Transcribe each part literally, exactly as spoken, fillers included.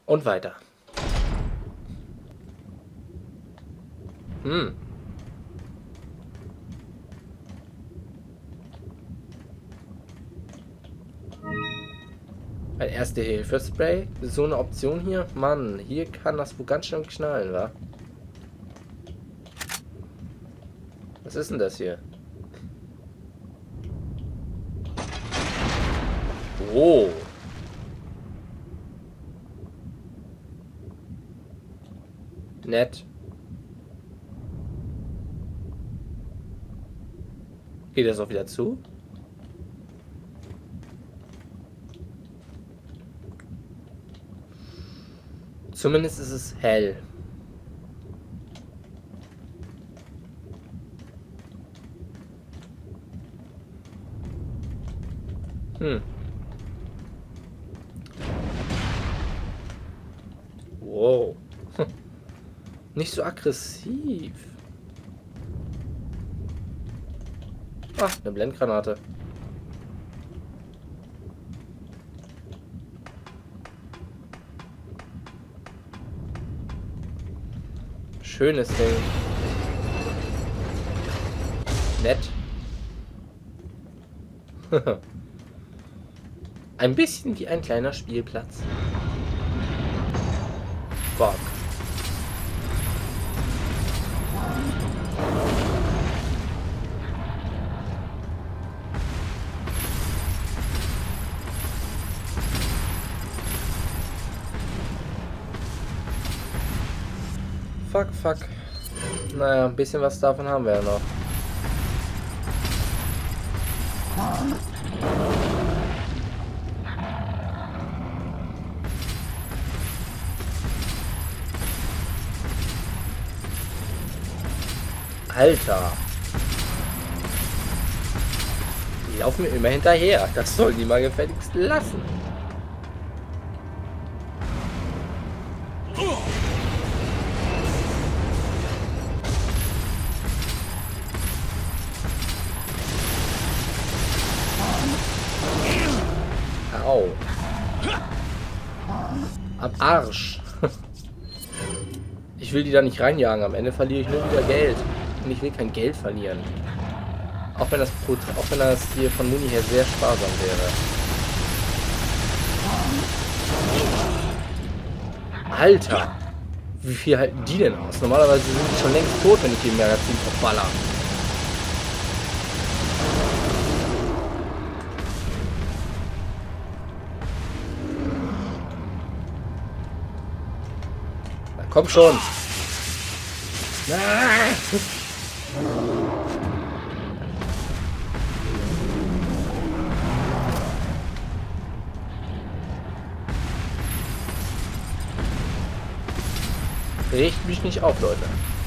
Und weiter. Hm. Ein Erste-Hilfe-Spray? So eine Option hier? Mann, hier kann das wohl ganz schön knallen, wa? Was ist denn das hier? Oh. Nett. Geht das auch wieder zu? Zumindest ist es hell. Hm. Wow. Nicht so aggressiv. Ah, eine Blendgranate. Schönes Ding. Nett. Ein bisschen wie ein kleiner Spielplatz. Fuck. Fuck, fuck. Naja, ein bisschen was davon haben wir ja noch. Alter. Die laufen mir immer hinterher. Das soll die mal gefälligst lassen. Au. Am Arsch. Ich will die da nicht reinjagen. Am Ende verliere ich nur wieder Geld. Und ich will kein Geld verlieren. Auch wenn das, auch wenn das hier von Muni her sehr sparsam wäre. Alter! Wie viel halten die denn aus? Normalerweise sind die schon längst tot, wenn ich die im Magazin verballer. Na komm schon! Regt mich nicht auf, Leute.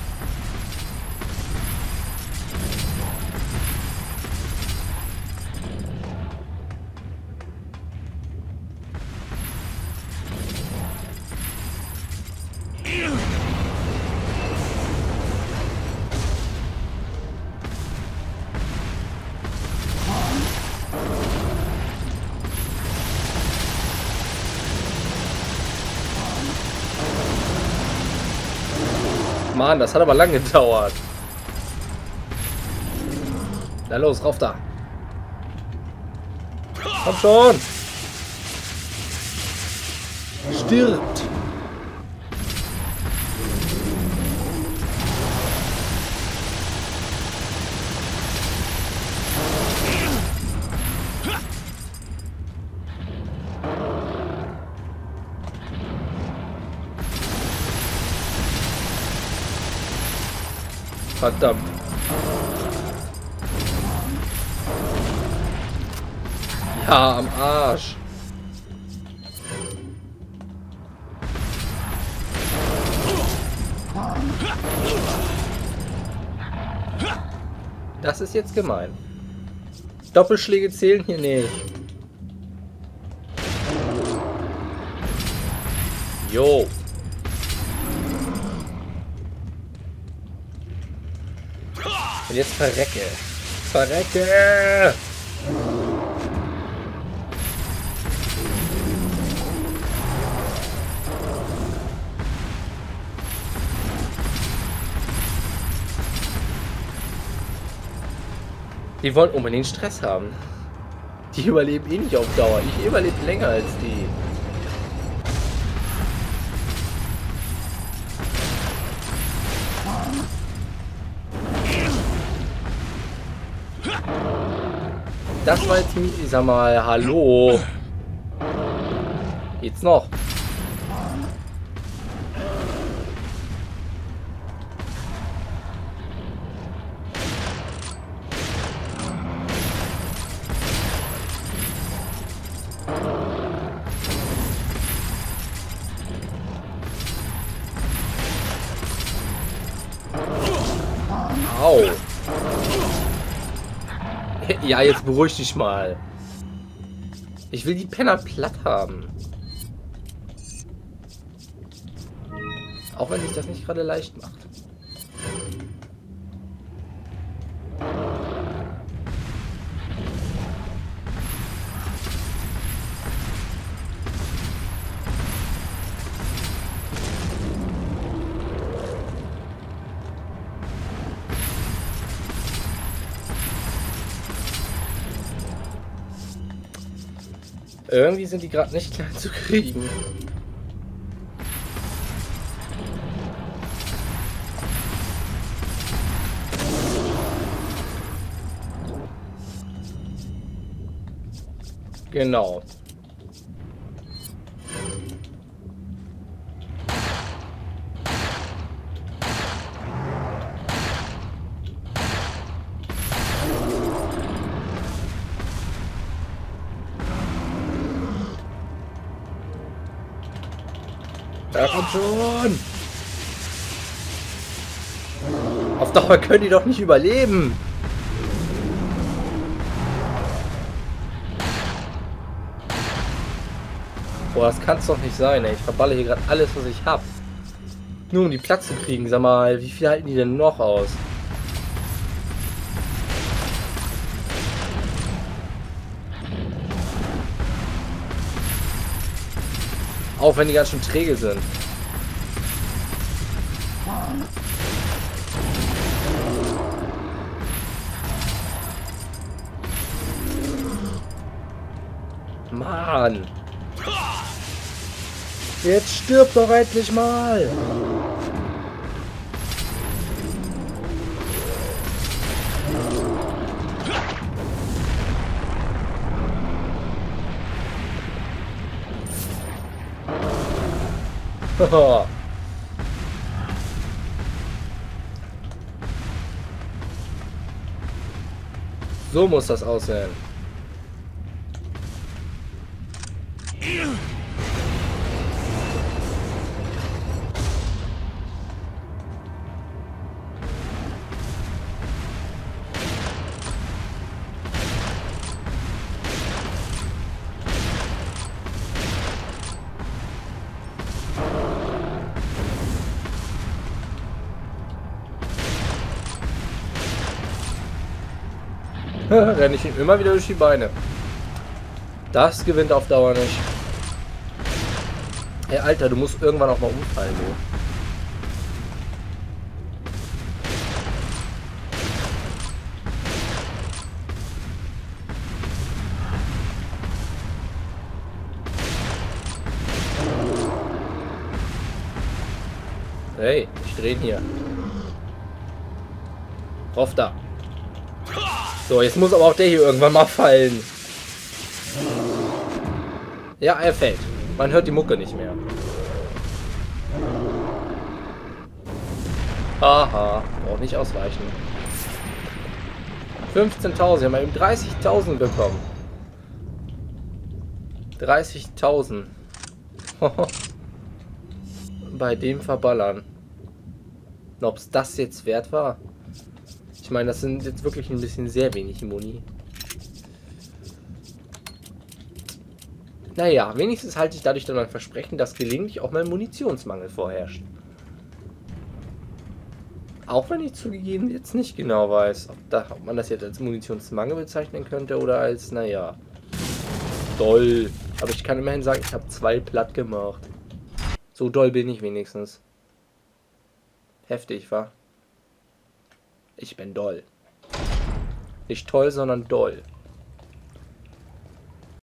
Mann, das hat aber lange gedauert. Na los, rauf da. Komm schon. Stirbt. Verdammt. Ja, am Arsch. Das ist jetzt gemein. Doppelschläge zählen hier nicht. Jo. Und jetzt verrecke. Verrecke! Die wollen unbedingt Stress haben. Die überleben eh nicht auf Dauer. Ich überlebe länger als die. Das war jetzt, ich sag mal, hallo. Geht's noch? Au. Ja, jetzt beruhig dich mal. Ich will die Penner platt haben. Auch wenn sich das nicht gerade leicht macht. Irgendwie sind die gerade nicht klein zu kriegen. Genau. Ja, komm schon! Auf Dauer können die doch nicht überleben! Boah, das kann's doch nicht sein, ey. Ich verballe hier gerade alles, was ich hab. Nur um die Platz zu kriegen. Sag mal, wie viel halten die denn noch aus? Auch wenn die ganz schön träge sind. Mann! Jetzt stirb doch endlich mal! So muss das aussehen. Renne ich ihm immer wieder durch die Beine. Das gewinnt auf Dauer nicht. Hey, Alter, du musst irgendwann auch mal umfallen, du. Hey, ich drehe ihn hier. Drauf da. So, jetzt muss aber auch der hier irgendwann mal fallen. Ja, er fällt. Man hört die Mucke nicht mehr. Haha, braucht nicht ausweichen. fünfzehntausend, wir haben eben dreißigtausend bekommen. dreißigtausend. Bei dem Verballern. Ob es das jetzt wert war? Ich meine, das sind jetzt wirklich ein bisschen sehr wenig Muni. Naja, wenigstens halte ich dadurch dann mein Versprechen, dass gelegentlich auch mal Munitionsmangel vorherrscht. Auch wenn ich zugegeben jetzt nicht genau weiß, ob, da, ob man das jetzt als Munitionsmangel bezeichnen könnte oder als, naja, doll. Aber ich kann immerhin sagen, ich habe zwei platt gemacht. So doll bin ich wenigstens. Heftig, wa? Ich bin doll. Nicht toll, sondern doll.